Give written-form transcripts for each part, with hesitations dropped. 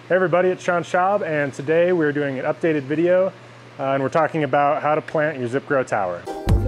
Hey everybody, it's Sean Schaub, and today we're doing an updated video and we're talking about how to plant your ZipGrow tower.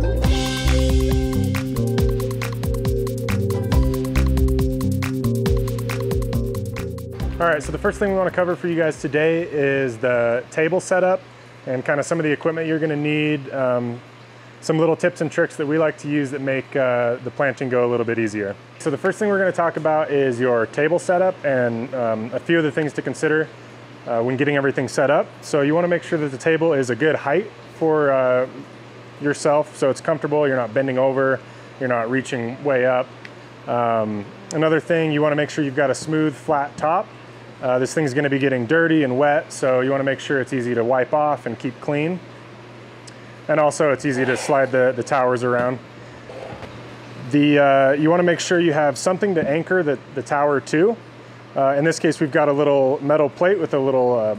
All right, so the first thing we want to cover for you guys today is the table setup and kind of some of the equipment you're going to need, some little tips and tricks that we like to use that make the planting go a little bit easier. So the first thing we're going to talk about is your table setup and a few of the things to consider when getting everything set up. So you want to make sure that the table is a good height for yourself, so it's comfortable, you're not bending over, you're not reaching way up. Another thing, you want to make sure you've got a smooth, flat top. This thing's going to be getting dirty and wet, so you want to make sure it's easy to wipe off and keep clean. And also it's easy to slide the towers around. You want to make sure you have something to anchor the tower to. In this case, we've got a little metal plate with a little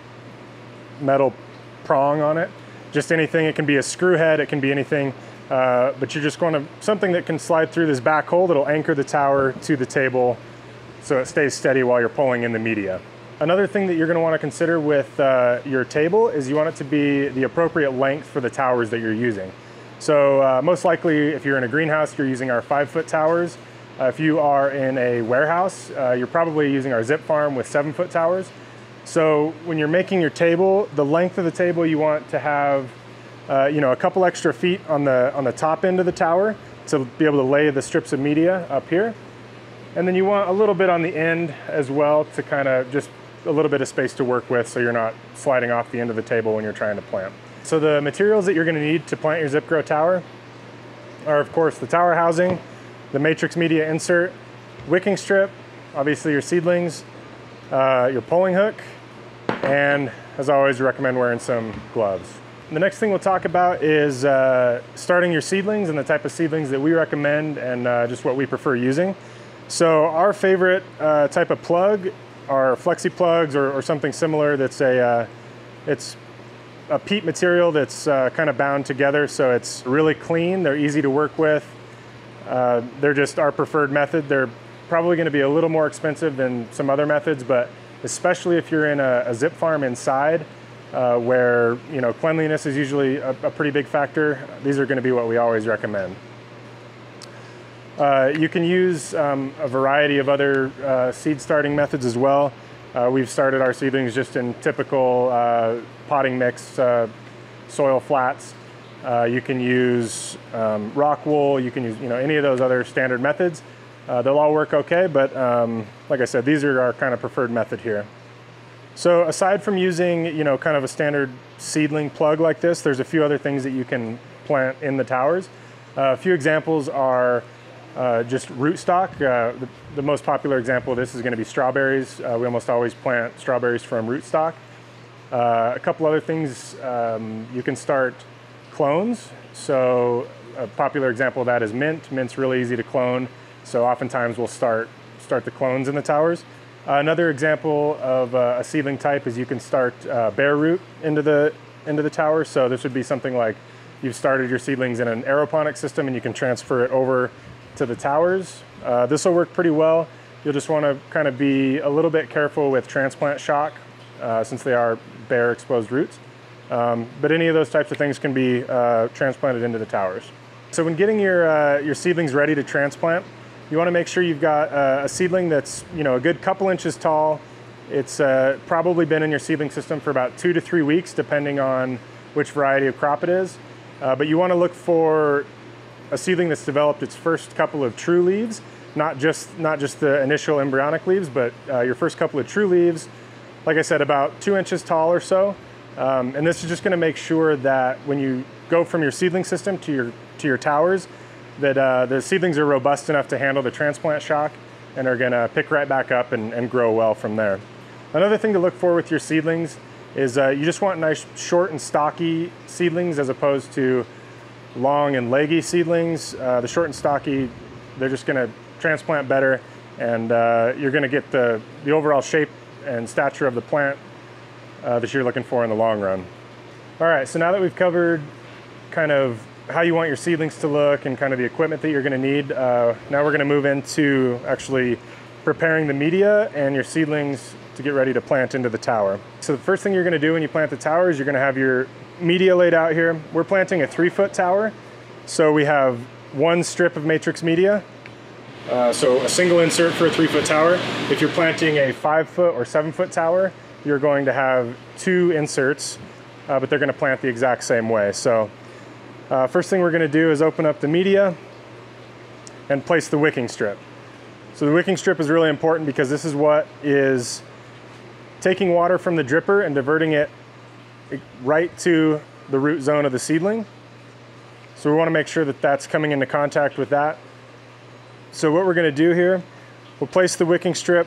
metal prong on it. Just anything, it can be a screw head, it can be anything, but you're just going to, something that can slide through this back hole that'll anchor the tower to the table so it stays steady while you're pulling in the media. Another thing that you're going to want to consider with your table is you want it to be the appropriate length for the towers that you're using. So most likely if you're in a greenhouse, you're using our 5-foot towers. If you are in a warehouse, you're probably using our Zip Farm with 7-foot towers. So when you're making your table, the length of the table you want to have a couple extra feet on the top end of the tower to be able to lay the strips of media up here. And then you want a little bit on the end as well to kind of just a little bit of space to work with so you're not sliding off the end of the table when you're trying to plant. So the materials that you're going to need to plant your ZipGrow tower are, of course, the tower housing, the matrix media insert, wicking strip, obviously your seedlings, your pulling hook, and as always, we recommend wearing some gloves. The next thing we'll talk about is starting your seedlings and the type of seedlings that we recommend and just what we prefer using. So our favorite type of plug are flexi plugs or something similar that's it's a peat material that's kind of bound together, so it's really clean, they're easy to work with. They're just our preferred method. They're probably going to be a little more expensive than some other methods, but especially if you're in a Zip Farm inside where cleanliness is usually a pretty big factor, these are going to be what we always recommend. You can use a variety of other seed starting methods as well. We've started our seedlings just in typical potting mix soil flats. You can use rock wool, you can use any of those other standard methods. They'll all work okay, but like I said, these are our kind of preferred method here. So aside from using kind of a standard seedling plug like this, there's a few other things that you can plant in the towers. A few examples are just rootstock. The most popular example of this is going to be strawberries. We almost always plant strawberries from rootstock. A couple other things, you can start clones. So a popular example of that is mint. Mint's really easy to clone, so oftentimes we'll start the clones in the towers. Another example of a seedling type is you can start bare root into the tower. So this would be something like you've started your seedlings in an aeroponic system and you can transfer it over to the towers. This will work pretty well. You'll just want to kind of be a little bit careful with transplant shock since they are bare exposed roots. But any of those types of things can be transplanted into the towers. So when getting your seedlings ready to transplant, you want to make sure you've got a seedling that's a good couple inches tall. It's probably been in your seedling system for about 2 to 3 weeks, depending on which variety of crop it is. But you want to look for a seedling that's developed its first couple of true leaves, not just the initial embryonic leaves, but your first couple of true leaves, like I said, about 2 inches tall or so. And this is just going to make sure that when you go from your seedling system to your towers, that the seedlings are robust enough to handle the transplant shock and are going to pick right back up and grow well from there. Another thing to look for with your seedlings is you just want nice short and stocky seedlings as opposed to long and leggy seedlings. The short and stocky, they're just going to transplant better, and you're going to get the overall shape and stature of the plant that you're looking for in the long run. All right, so now that we've covered kind of how you want your seedlings to look and kind of the equipment that you're going to need, now we're going to move into actually preparing the media and your seedlings to get ready to plant into the tower. So the first thing you're gonna do when you plant the tower is you're gonna have your media laid out here. We're planting a 3-foot tower. So we have one strip of matrix media. So a single insert for a 3-foot tower. If you're planting a 5-foot or 7-foot tower, you're going to have 2 inserts, but they're gonna plant the exact same way. So first thing we're gonna do is open up the media and place the wicking strip. So the wicking strip is really important because this is what is taking water from the dripper and diverting it right to the root zone of the seedling. So we want to make sure that that's coming into contact with that. So what we're going to do here, we'll place the wicking strip.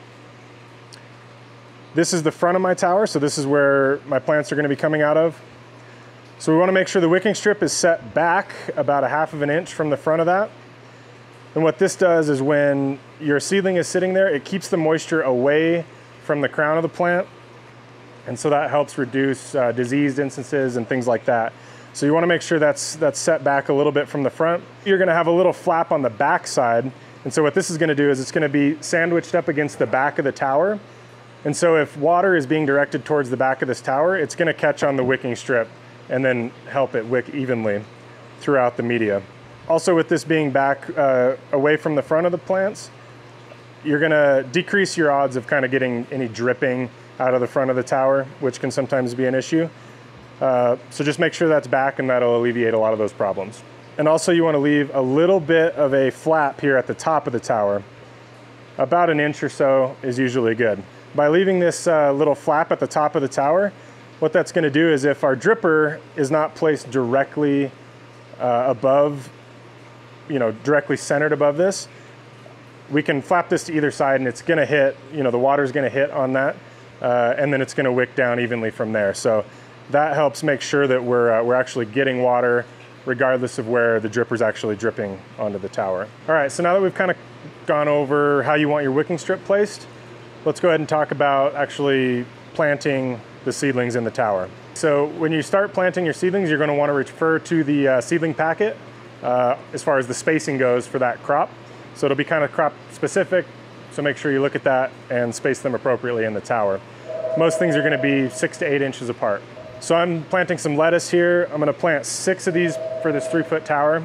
This is the front of my tower, so this is where my plants are going to be coming out of. So we want to make sure the wicking strip is set back about 1/2 inch from the front of that. And what this does is when your seedling is sitting there, it keeps the moisture away from the crown of the plant. And so that helps reduce diseased instances and things like that. So you want to make sure that's set back a little bit from the front. You're going to have a little flap on the back side. And so what this is going to do is it's going to be sandwiched up against the back of the tower. And so if water is being directed towards the back of this tower, it's going to catch on the wicking strip and then help it wick evenly throughout the media. Also, with this being back away from the front of the plants, you're going to decrease your odds of kind of getting any dripping out of the front of the tower, which can sometimes be an issue. So just make sure that's back, and that'll alleviate a lot of those problems. And also you want to leave a little bit of a flap here at the top of the tower. About 1 inch or so is usually good. By leaving this little flap at the top of the tower, what that's going to do is if our dripper is not placed directly above, directly centered above this, we can flap this to either side and it's going to hit, the water's going to hit on that, and then it's going to wick down evenly from there. So that helps make sure that we're actually getting water regardless of where the dripper's actually dripping onto the tower. All right, so now that we've kind of gone over how you want your wicking strip placed, let's go ahead and talk about actually planting the seedlings in the tower. So when you start planting your seedlings, you're going to want to refer to the seedling packet as far as the spacing goes for that crop. So it'll be kind of crop specific, so make sure you look at that and space them appropriately in the tower. Most things are going to be 6 to 8 inches apart. So I'm planting some lettuce here. I'm going to plant 6 of these for this 3-foot tower.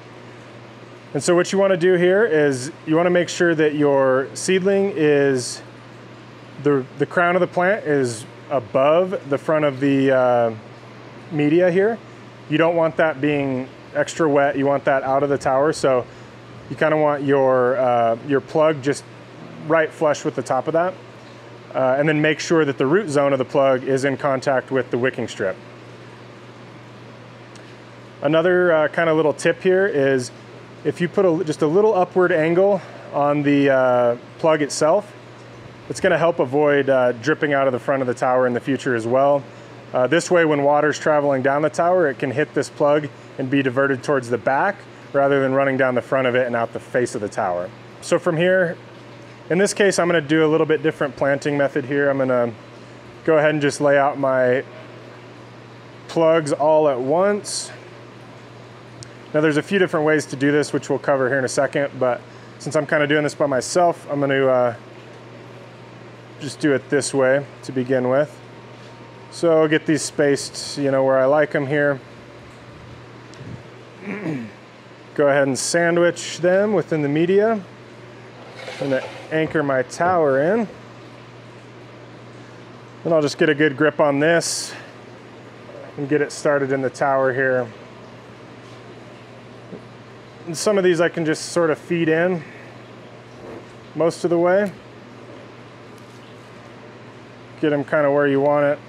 And so what you want to do here is you want to make sure that your seedling is, the crown of the plant is above the front of the media here. You don't want that being extra wet. You want that out of the tower. So you kind of want your plug just right flush with the top of that. And then make sure that the root zone of the plug is in contact with the wicking strip. Another kind of little tip here is if you put just a little upward angle on the plug itself, it's going to help avoid dripping out of the front of the tower in the future as well. This way, when water's traveling down the tower, it can hit this plug and be diverted towards the back rather than running down the front of it and out the face of the tower. So from here, in this case, I'm going to do a little bit different planting method here. I'm going to go ahead and just lay out my plugs all at once. Now there's a few different ways to do this, which we'll cover here in a second, but since I'm kind of doing this by myself, I'm going to just do it this way to begin with. So I'll get these spaced, where I like them here. Go ahead and sandwich them within the media. I'm going to anchor my tower in. Then I'll just get a good grip on this and get it started in the tower here. And some of these I can just sort of feed in most of the way. Get them kind of where you want it.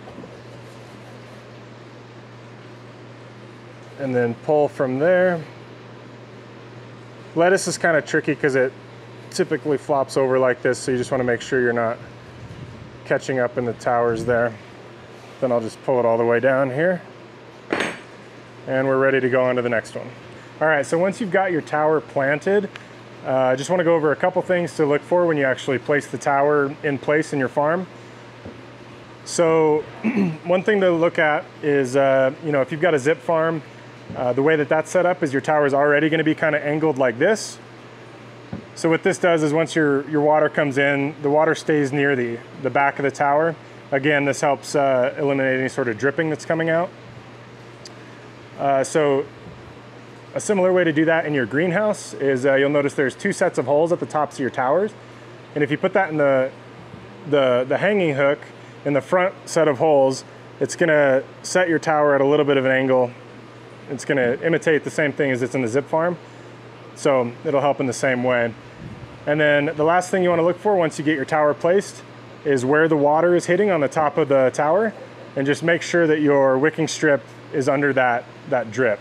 And then pull from there. Lettuce is kind of tricky because it typically flops over like this, so you just want to make sure you're not catching up in the towers there. Then I'll just pull it all the way down here. And we're ready to go on to the next one. All right, so once you've got your tower planted, I just want to go over a couple things to look for when you actually place the tower in place in your farm. So one thing to look at is, if you've got a zip farm, the way that that's set up is your tower is already going to be kind of angled like this. So what this does is once your water comes in, the water stays near the back of the tower. Again, this helps eliminate any sort of dripping that's coming out. So a similar way to do that in your greenhouse is you'll notice there's 2 sets of holes at the tops of your towers. And if you put that in the hanging hook in the front set of holes, it's gonna set your tower at a little bit of an angle. It's gonna imitate the same thing as it's in the zip farm. So it'll help in the same way. And then the last thing you wanna look for once you get your tower placed is where the water is hitting on the top of the tower, and just make sure that your wicking strip is under that drip.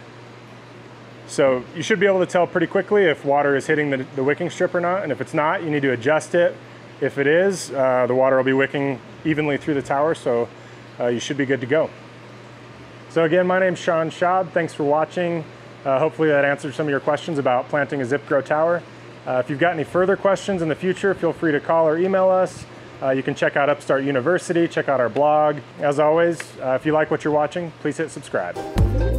So you should be able to tell pretty quickly if water is hitting the wicking strip or not, and if it's not, you need to adjust it. If it is, the water will be wicking evenly through the tower, so you should be good to go. So again, my name's Sean Schaub. Thanks for watching. Hopefully that answered some of your questions about planting a ZipGrow tower. If you've got any further questions in the future, feel free to call or email us. You can check out Upstart University, check out our blog. As always, if you like what you're watching, please hit subscribe.